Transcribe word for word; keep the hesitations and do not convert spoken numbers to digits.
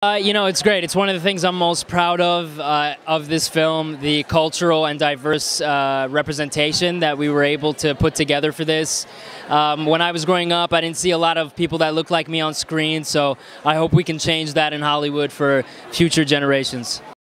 Uh, you know, it's great. It's one of the things I'm most proud of uh, of this film, the cultural and diverse uh, representation that we were able to put together for this. Um, when I was growing up, I didn't see a lot of people that look like me on screen, so I hope we can change that in Hollywood for future generations.